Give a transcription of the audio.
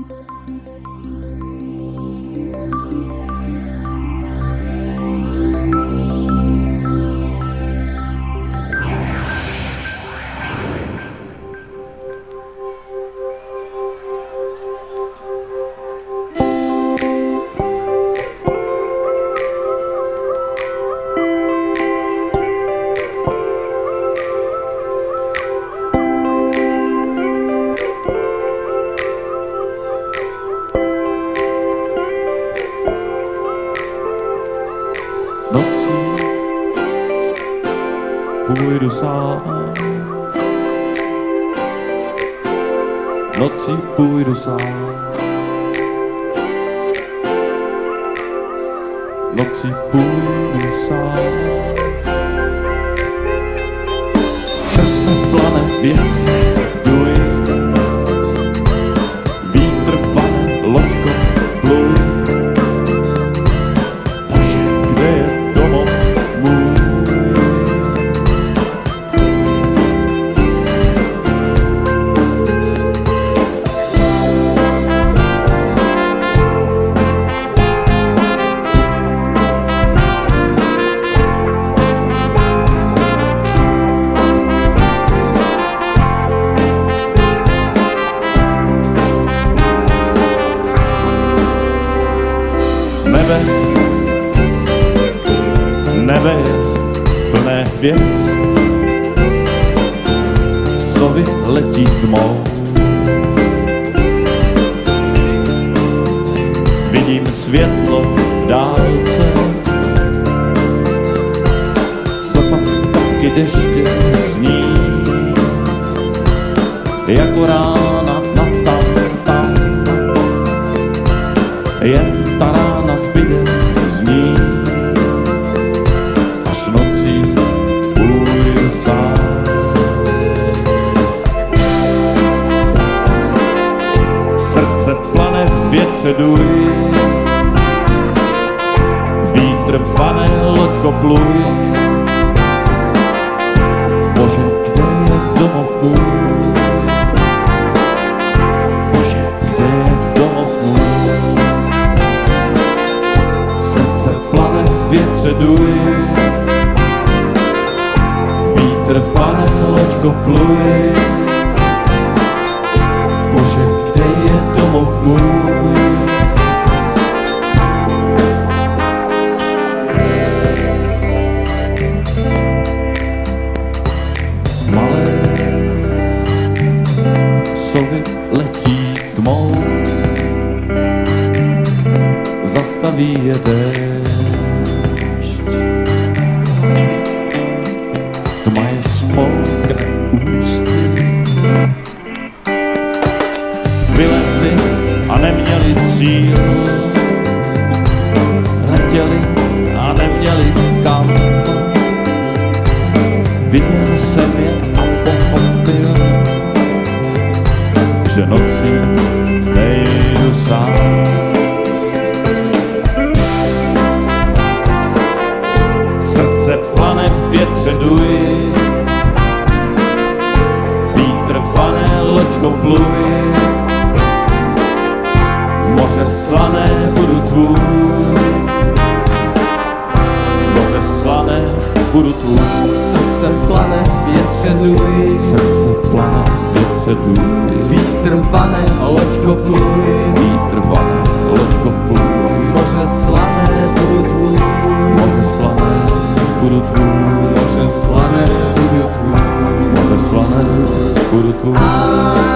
Nocí půjdu sám, nocí půjdu sám, nocí půjdu sám. Srdce plane, věc duj, vítr pane, loďko pluj. Bože, kde je domov můj? Nebe je plné hvězd, sovy letí tmou. Vidím světlo v dálce, dopad kapky deště zní, jako rána na tam. Jen ta rána zbyde z ní, až nocí půjdu sám. Srdce plane v větře duj, vítr pane, loďko pluj. Bože, kde je domov můj? Bože, kde je domov můj? Větře duj, vítr pane, loďko pluj. Bože, kde je domov můj? Malé sovy letí tmou, zastaví je déšť. Tma je smokré ústí, vylezli a neměli cíl, letěli a neměli kam. Viděl jsem je a pochopil, že nocí nejdu sám. Srdce plane v větře duj, vítr pane, loďko pluj. Moře slané, budu tvůj, moře slané, budu tvůj. Srdce plane v větře duj, srdce plane v větře duj. Vítr pane, loďko pluj, vítr pane, loďko pluj. Moře slané, budu tvůj, moře slané, budu tvůj. moře slané, budu tvůj, moře slané, budu tvůj.